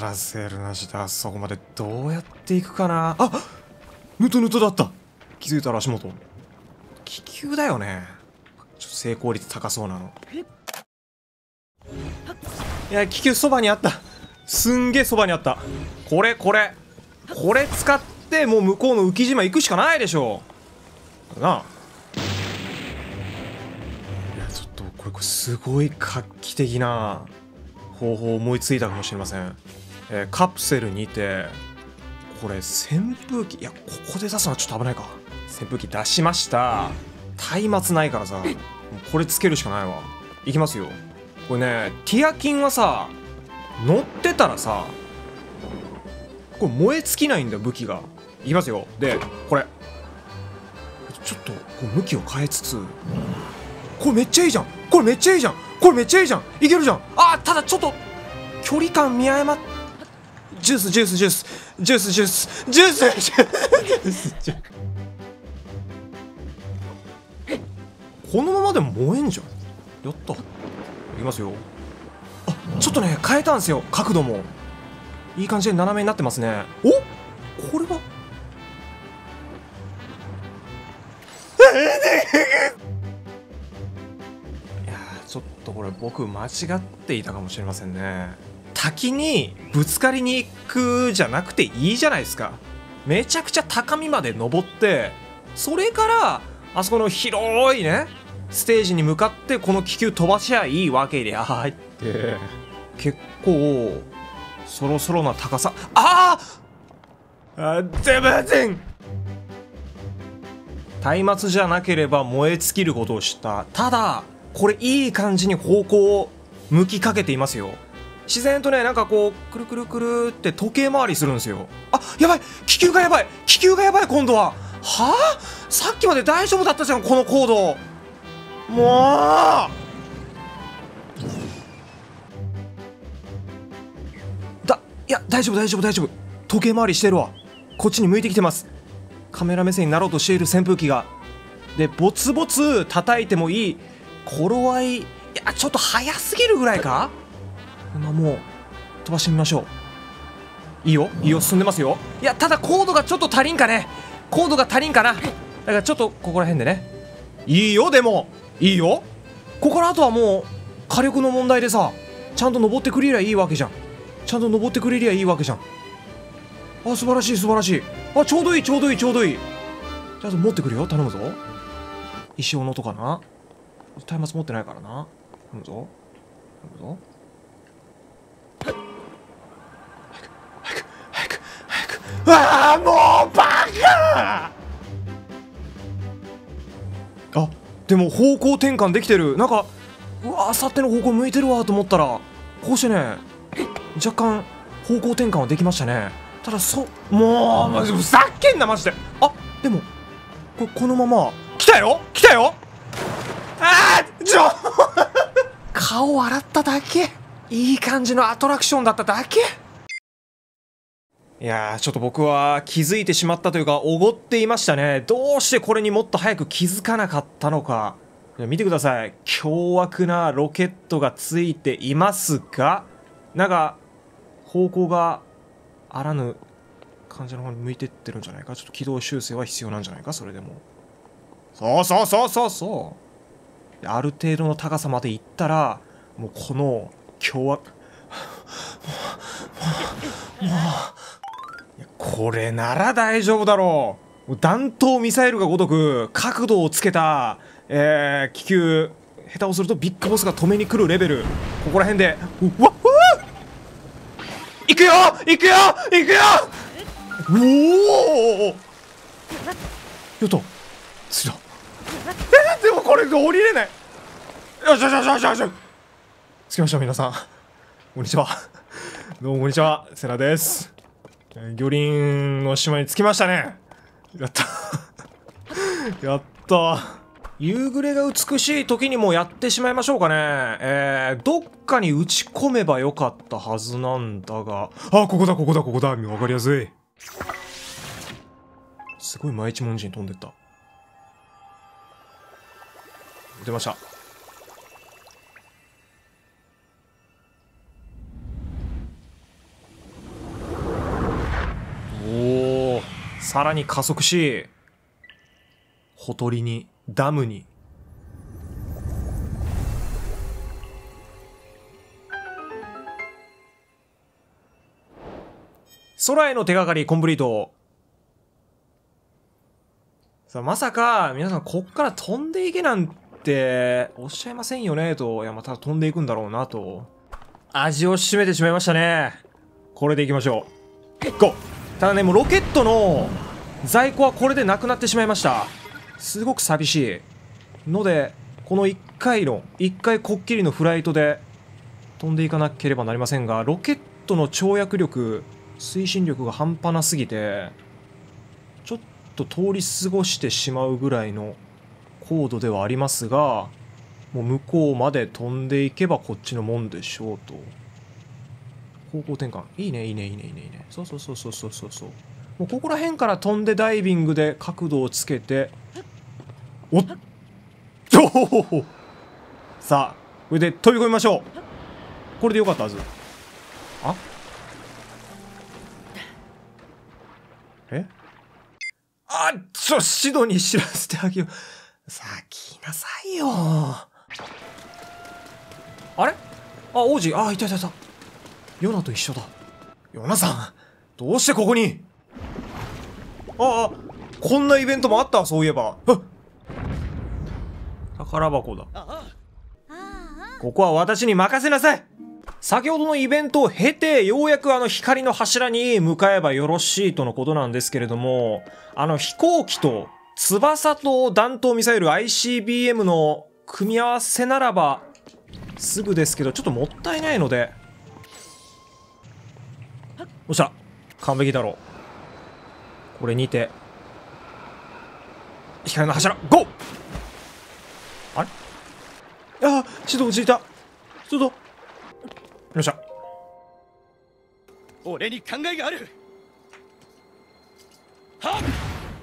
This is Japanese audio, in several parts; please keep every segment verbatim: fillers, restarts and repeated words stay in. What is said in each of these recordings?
ラセールなしであそこまでどうやっていくかなあ。ヌトヌトだった。気づいたら足元。気球だよね。ちょっと成功率高そうなの。いや、気球そばにあった。すんげえそばにあった。これこれこれ使ってもう向こうの浮島行くしかないでしょなあ。いや、ちょっとこれこれすごい画期的な方法を思いついたかもしれません。えー、カプセルにてこれ扇風機、いやここで出すのはちょっと危ないか。扇風機出しました。松明ないからさ、もうこれつけるしかないわ。いきますよ。これね、ティアキンはさ乗ってたらさこれ燃え尽きないんだよ、武器が。いきますよ。でこれちょっとこう向きを変えつつ、これめっちゃいいじゃん、これめっちゃいいじゃん、これめっちゃいいじゃん、いけるじゃん。あー、ただちょっと距離感見誤っ。ジュースジュースジュースジュースジュースジュースジュースジュースジュースこのままでも燃えんじゃん。やった。いきますよ。あ、ちょっとね変えたんですよ、角度も。いい感じで斜めになってますね。お、これはいやー、ちょっとこれ僕間違っていたかもしれませんね。滝にぶつかりに行くじゃなくていいじゃないですか。めちゃくちゃ高みまで登って、それからあそこの広いねステージに向かってこの気球飛ばしゃいいわけであって、結構そろそろな高さ。ああ、あ、全然松明じゃなければ燃え尽きることを知った。ただこれいい感じに方向を向きかけていますよ。自然とね、なんかこうくるくるくるって時計回りするんですよ。あ、やばい、気球がやばい、気球がやばい。今度ははあ、さっきまで大丈夫だったじゃんこの高度。もうだ、いや大丈夫大丈夫大丈夫。時計回りしてるわ。こっちに向いてきてます。カメラ目線になろうとしている扇風機が。でボツボツ叩いてもいい頃合い。いやちょっと早すぎるぐらいか。まあもう飛ばしてみましょう。いいよいいよ、進んでますよ。いやただ高度がちょっと足りんかね。高度が足りんかな。だからちょっとここら辺でね。いいよ、でもいいよ。ここからあとはもう火力の問題でさ、ちゃんと登ってくれりゃいいわけじゃん。ちゃんと登ってくれりゃいいわけじゃん。あ、素晴らしい素晴らしい。あ、ちょうどいいちょうどいいちょうどいい。ちゃんと持ってくるよ、頼むぞ。石斧とかな。松明持ってないからな。頼むぞ頼むぞ。早く早く早く。ああ、もうバカ。あ、でも方向転換できてる。なんかうわ、あさっての方向向いてるわと思ったら、こうしてね若干方向転換はできましたね。ただそもうマジふざけんなマジで。あ、でもここのまま来たよ来たよ。あーちょ顔洗っただけ。いい感じのアトラクションだっただけ。いやー、ちょっと僕は気づいてしまったというかおごっていましたね。どうしてこれにもっと早く気づかなかったのか。見てください、凶悪なロケットがついていますが、なんか方向があらぬ感じの方に向いてってるんじゃないか。ちょっと軌道修正は必要なんじゃないか。それでもそうそうそうそうそう。ある程度の高さまで行ったらもうこの凶悪もうもうこれなら大丈夫だろう。弾頭ミサイルがごとく角度をつけた、えー、気球。下手をするとビッグボスが止めに来るレベル。ここら辺でうわっ、行くよ行くよ行くよ。おお、やったついた。えー、でもこれ降りれない。よしよしよしよしよし。着きました皆さん、こんにちは。どうもこんにちは、セナです。魚鱗の島に着きましたね。やったやった。夕暮れが美しい時にもやってしまいましょうかね。えー、どっかに打ち込めばよかったはずなんだが、あ、ここだここだここだ。分かりやすい。すごい毎一文字に飛んでった。出ました。 さらに加速し、ほとりに、ダムに。空への手がかりコンプリート。さあ、まさか、皆さんこっから飛んでいけなんておっしゃいませんよね、と。いや、まあ、ただ飛んでいくんだろうな、と。味を占めてしまいましたね。これでいきましょう。ゴー。ただね、もうロケットの在庫はこれでなくなってしまいました。すごく寂しい。ので、このいっかいの、いっかいこっきりのフライトで飛んでいかなければなりませんが、ロケットの跳躍力、推進力が半端なすぎて、ちょっと通り過ごしてしまうぐらいの高度ではありますが、もう向こうまで飛んでいけばこっちのもんでしょうと。方向転換。いいね、いいね、いいね、いいね、いいね。そうそうそうそうそうそうそう。もうここら辺から飛んでダイビングで角度をつけて、おっおおさあ、これで飛び込みましょう。これでよかったはず。あえあちょ、シドに知らせてあげよう。さあ、来なさいよ。あれあ、王子、あ、いたいたいた。ヨナと一緒だ。ヨナさん、どうしてここに。ああ、こんなイベントもあった、そういえば。あっ、宝箱だ。ここは私に任せなさい。先ほどのイベントを経て、ようやくあの光の柱に向かえばよろしいとのことなんですけれども、あの飛行機と翼と弾頭ミサイル アイシービーエム の組み合わせならばすぐですけど、ちょっともったいないので。よっしゃ、完璧だろう。これにて光の柱ゴー。あれ、ああ、指導ついた。ちょっとよっしゃ。 俺に考えがある。はっ、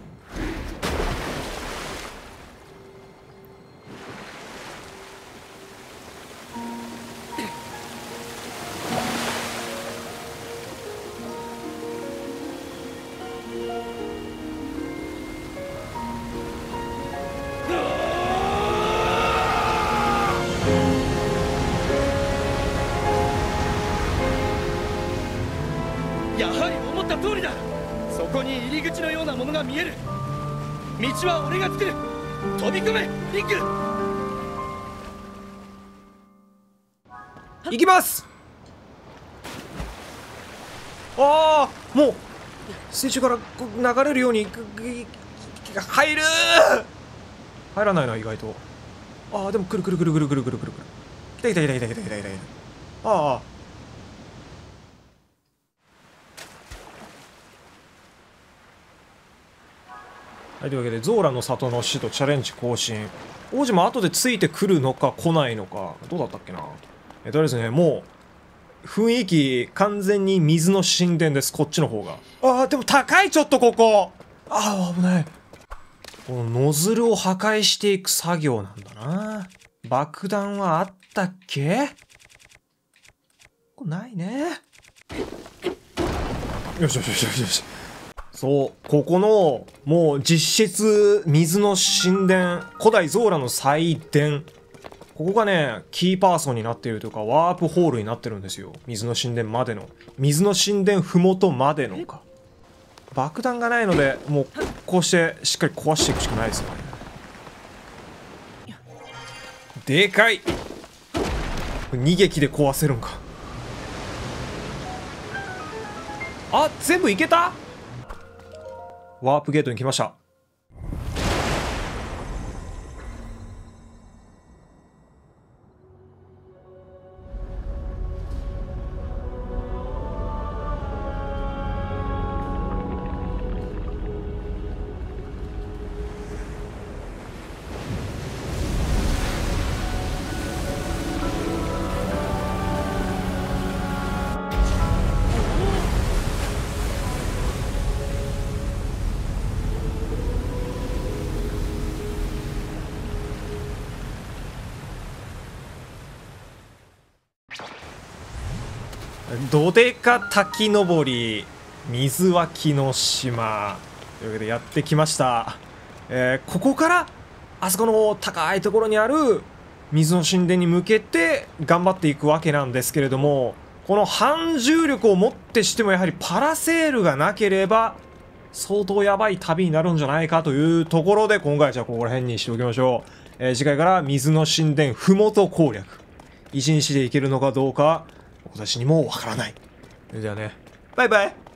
やはり思った通りだ。そこに入り口のようなものが見える。道は俺が作る。飛び込め、リンク。 行きます。ああ、もう水中から流れるように入る。入らないな、意外と。ああ、でもくるくるくるくるくるくるくるくる。来た来た来た来た来た来た来た来た。ああ、はい、というわけでゾーラの里の使徒チャレンジ更新。王子も後でついてくるのか来ないのかどうだったっけな。えとりあえずね、もう雰囲気完全に水の神殿です、こっちの方が。ああ、でも高い、ちょっとここ。ああ、危ない。このノズルを破壊していく作業なんだな。爆弾はあったっけ。これないね。よしよしよしよしよし。そう、ここの、もう実質、水の神殿、古代ゾーラの祭殿。ここがね、キーパーソンになっているというか、ワープホールになってるんですよ。水の神殿までの。水の神殿ふもとまでのか。爆弾がないので、もう、こうしてしっかり壊していくしかないですよね。でかい。逃げ機で壊せるんか。あ、全部いけた？ワープゲートに来ました。どでか滝登り水湧きの島。 というわけでやってきました。えー、ここからあそこの高いところにある水の神殿に向けて頑張っていくわけなんですけれども、この反重力をもってしてもやはりパラセールがなければ相当やばい旅になるんじゃないかというところで、今回はじゃあここら辺にしておきましょう。えー、次回から水の神殿ふもと攻略、一日で行けるのかどうか私にもわからない。それではね、バイバイ。